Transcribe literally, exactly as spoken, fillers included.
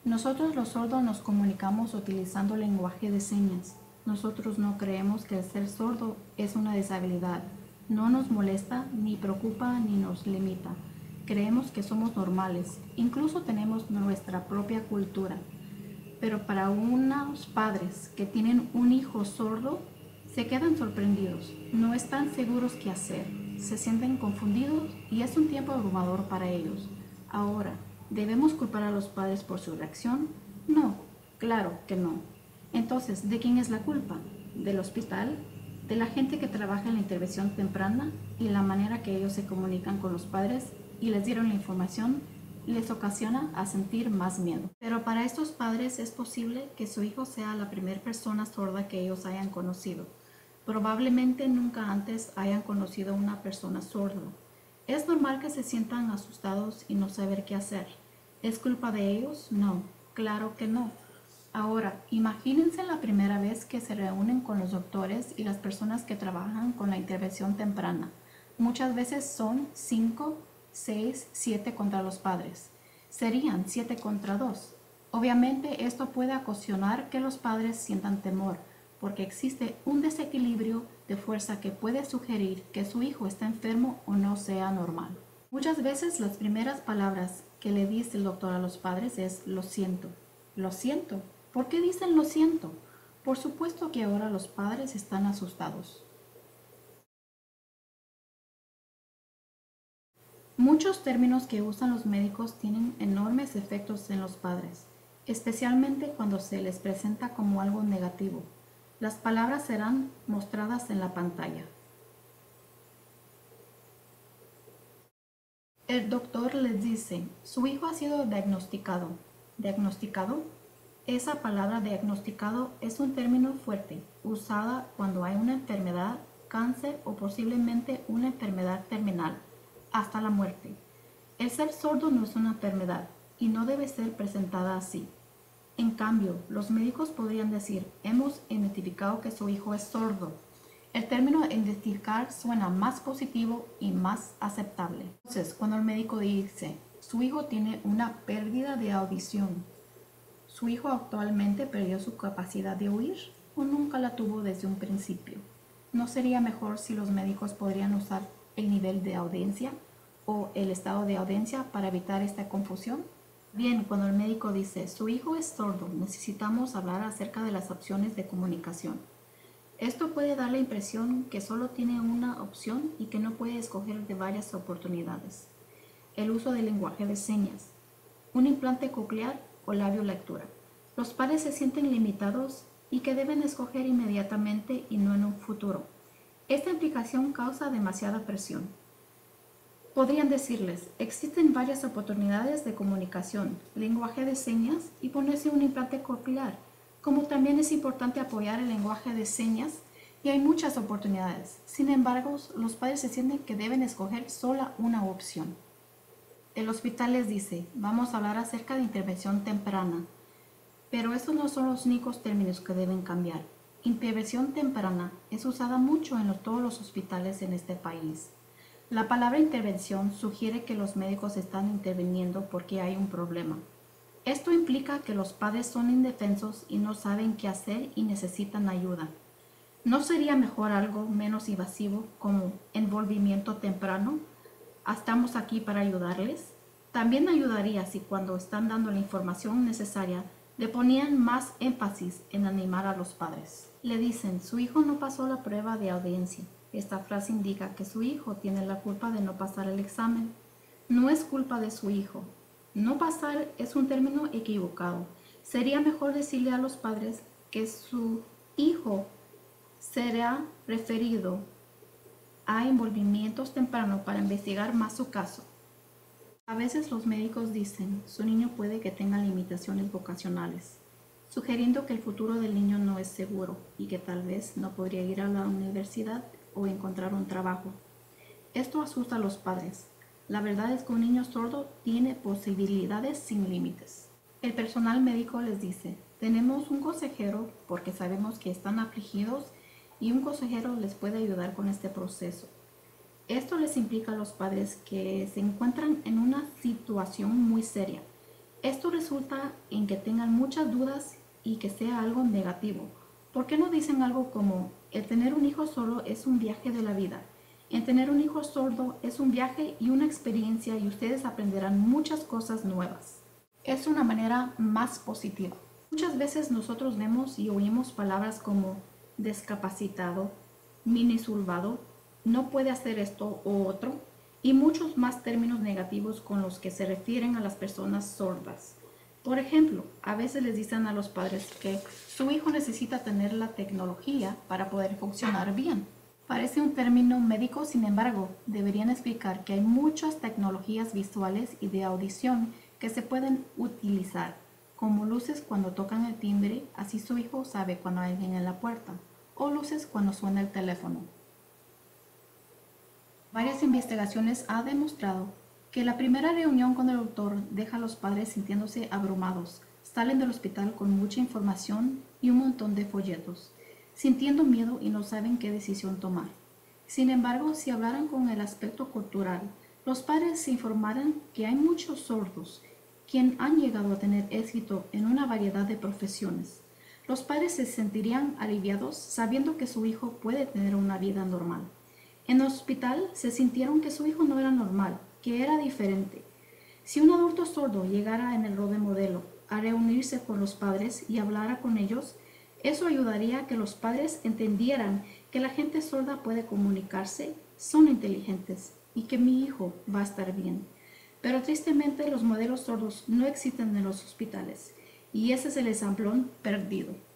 Nosotros los sordos nos comunicamos utilizando lenguaje de señas. Nosotros no creemos que el ser sordo es una deshabilidad. No nos molesta, ni preocupa, ni nos limita. Creemos que somos normales. Incluso tenemos nuestra propia cultura. Pero para unos padres que tienen un hijo sordo, se quedan sorprendidos. No están seguros qué hacer. Se sienten confundidos y es un tiempo abrumador para ellos. Ahora, ¿debemos culpar a los padres por su reacción? No, claro que no. Entonces, ¿de quién es la culpa? ¿Del hospital? ¿De la gente que trabaja en la intervención temprana y la manera que ellos se comunican con los padres y les dieron la información les ocasiona a sentir más miedo? Pero para estos padres es posible que su hijo sea la primera persona sorda que ellos hayan conocido. Probablemente nunca antes hayan conocido a una persona sorda. ¿Es normal que se sientan asustados y no saber qué hacer? ¿Es culpa de ellos? No, claro que no. Ahora, imagínense la primera vez que se reúnen con los doctores y las personas que trabajan con la intervención temprana. Muchas veces son cinco, seis, siete contra los padres. Serían siete contra dos. Obviamente esto puede ocasionar que los padres sientan temor, porque existe un desequilibrio de fuerza que puede sugerir que su hijo está enfermo o no sea normal. Muchas veces las primeras palabras que le dice el doctor a los padres es lo siento. Lo siento. ¿Por qué dicen lo siento? Por supuesto que ahora los padres están asustados. Muchos términos que usan los médicos tienen enormes efectos en los padres, especialmente cuando se les presenta como algo negativo. Las palabras serán mostradas en la pantalla. El doctor les dice, su hijo ha sido diagnosticado. ¿Diagnosticado? Esa palabra diagnosticado es un término fuerte, usada cuando hay una enfermedad, cáncer o posiblemente una enfermedad terminal, hasta la muerte. El ser sordo no es una enfermedad y no debe ser presentada así. En cambio, los médicos podrían decir, hemos identificado que su hijo es sordo. El término identificar suena más positivo y más aceptable. Entonces, cuando el médico dice, su hijo tiene una pérdida de audición, ¿su hijo actualmente perdió su capacidad de oír o nunca la tuvo desde un principio? ¿No sería mejor si los médicos podrían usar el nivel de audiencia o el estado de audiencia para evitar esta confusión? Bien, cuando el médico dice, su hijo es sordo, necesitamos hablar acerca de las opciones de comunicación. Esto puede dar la impresión que solo tiene una opción y que no puede escoger de varias oportunidades. El uso del lenguaje de señas, un implante coclear o labio lectura. Los padres se sienten limitados y que deben escoger inmediatamente y no en un futuro. Esta implicación causa demasiada presión. Podrían decirles, existen varias oportunidades de comunicación, lenguaje de señas y ponerse un implante coclear, como también es importante apoyar el lenguaje de señas y hay muchas oportunidades. Sin embargo, los padres se sienten que deben escoger sola una opción. El hospital les dice, vamos a hablar acerca de intervención temprana, pero estos no son los únicos términos que deben cambiar. Intervención temprana es usada mucho en los, todos los hospitales en este país. La palabra intervención sugiere que los médicos están interviniendo porque hay un problema. Esto implica que los padres son indefensos y no saben qué hacer y necesitan ayuda. ¿No sería mejor algo menos invasivo como envolvimiento temprano? ¿Estamos aquí para ayudarles? También ayudaría si cuando están dando la información necesaria le ponían más énfasis en animar a los padres. Le dicen, su hijo no pasó la prueba de audiencia. Esta frase indica que su hijo tiene la culpa de no pasar el examen. No es culpa de su hijo. No pasar es un término equivocado. Sería mejor decirle a los padres que su hijo será referido a envolvimientos tempranos para investigar más su caso. A veces los médicos dicen, su niño puede que tenga limitaciones vocacionales, sugiriendo que el futuro del niño no es seguro y que tal vez no podría ir a la universidad o encontrar un trabajo. Esto asusta a los padres. La verdad es que un niño sordo tiene posibilidades sin límites. El personal médico les dice, tenemos un consejero porque sabemos que están afligidos y un consejero les puede ayudar con este proceso. Esto les implica a los padres que se encuentran en una situación muy seria Esto resulta en que tengan muchas dudas y que sea algo negativo. ¿Por qué no dicen algo como, el tener un hijo sordo es un viaje de la vida? El tener un hijo sordo es un viaje y una experiencia y ustedes aprenderán muchas cosas nuevas. Es una manera más positiva. Muchas veces nosotros vemos y oímos palabras como discapacitado, minusválido, no puede hacer esto o otro, y muchos más términos negativos con los que se refieren a las personas sordas. Por ejemplo, a veces les dicen a los padres que su hijo necesita tener la tecnología para poder funcionar bien. Parece un término médico, sin embargo, deberían explicar que hay muchas tecnologías visuales y de audición que se pueden utilizar, como luces cuando tocan el timbre, así su hijo sabe cuando hay alguien en la puerta, o luces cuando suena el teléfono. Varias investigaciones han demostrado que la primera reunión con el doctor deja a los padres sintiéndose abrumados, salen del hospital con mucha información y un montón de folletos, sintiendo miedo y no saben qué decisión tomar. Sin embargo, si hablaran con el aspecto cultural, los padres se informaran que hay muchos sordos quienes han llegado a tener éxito en una variedad de profesiones. Los padres se sentirían aliviados sabiendo que su hijo puede tener una vida normal. En el hospital se sintieron que su hijo no era normal, que era diferente. Si un adulto sordo llegara en el rol de modelo a reunirse con los padres y hablara con ellos, eso ayudaría a que los padres entendieran que la gente sorda puede comunicarse, son inteligentes y que mi hijo va a estar bien. Pero tristemente los modelos sordos no existen en los hospitales y ese es el examplón perdido.